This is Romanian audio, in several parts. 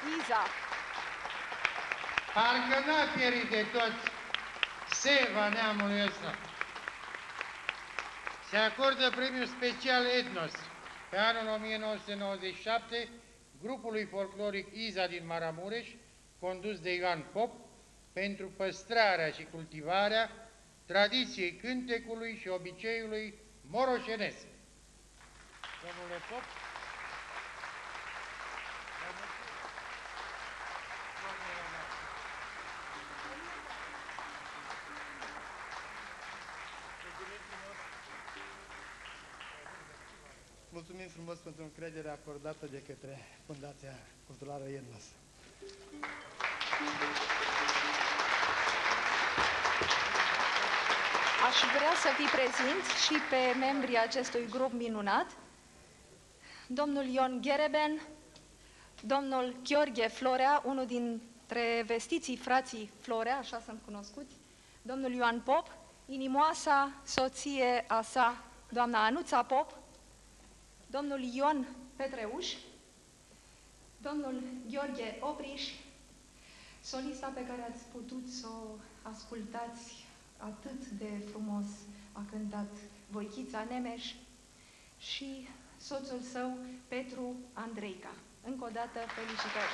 Iza. Parcă n-a pierit de tot seva neamului ăsta. Se acordă premiul special Etnos pe anul 1997 grupului folcloric Iza din Maramureș, condus de Ioan Pop, pentru păstrarea și cultivarea tradiției cântecului și obiceiului moroșenesc. Domnule Pop. Mulțumim frumos pentru încrederea acordată de către Fundația Culturală Etnos. Aș vrea să vi prezint și pe membrii acestui grup minunat, domnul Ion Ghereben, domnul Gheorghe Florea, unul dintre vestiții frații Florea, așa sunt cunoscuți, domnul Ioan Pop, inimoasa soție a sa, doamna Anuța Pop, domnul Ion Petreuș, domnul Gheorghe Opriș, solista pe care ați putut să o ascultați atât de frumos a cântat Voichița Nemeș, și soțul său, Petru Andreica. Încă o dată, felicitări!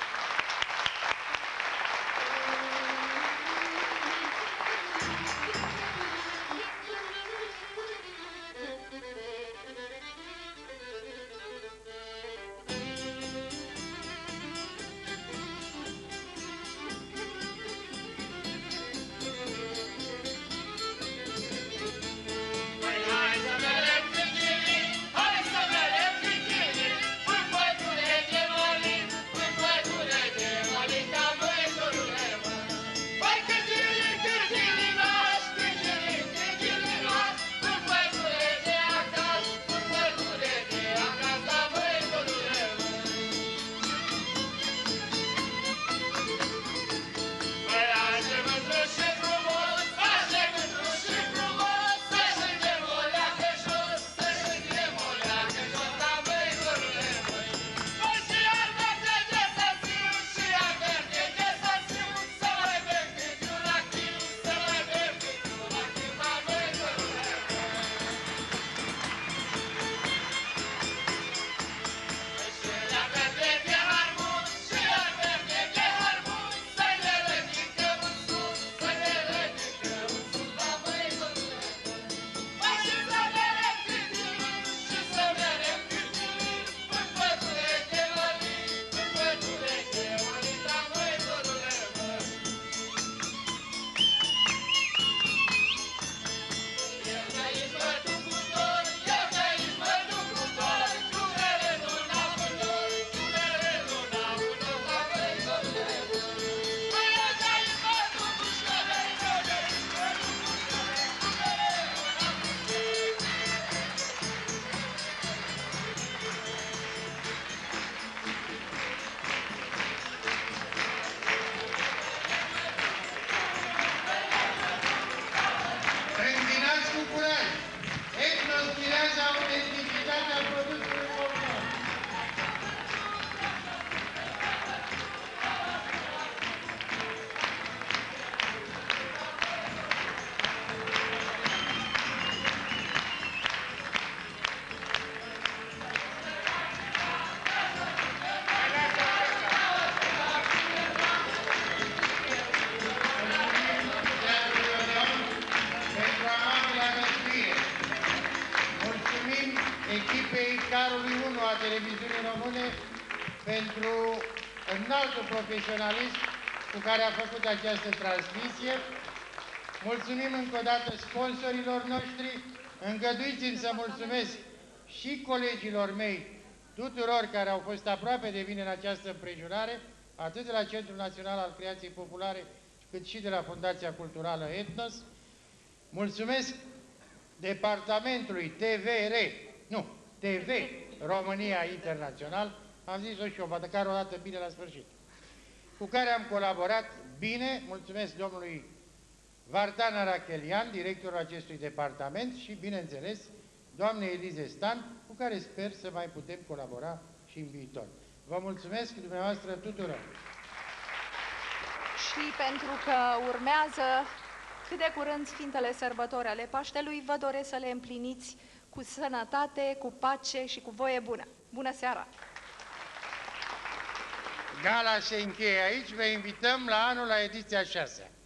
Televiziunii Române pentru înaltul profesionalism cu care a făcut această transmisie. Mulțumim încă o dată sponsorilor noștri. Îngăduiți-mi să mulțumesc și colegilor mei, tuturor care au fost aproape de mine în această împrejurare, atât de la Centrul Național al Creației Populare, cât și de la Fundația Culturală Etnos. Mulțumesc departamentului TV România Internațional, am zis-o și eu, măcar o dată bine la sfârșit, cu care am colaborat bine. Mulțumesc domnului Vardan Arachelian, directorul acestui departament, și, bineînțeles, doamnei Elize Stan, cu care sper să mai putem colabora și în viitor. Vă mulțumesc dumneavoastră tuturor. Și pentru că urmează cât de curând Sfintele Sărbători ale Paștelui, vă doresc să le împliniți cu sănătate, cu pace și cu voie bună. Bună seara! Gala se încheie aici, vă invităm la anul la ediția 6-a.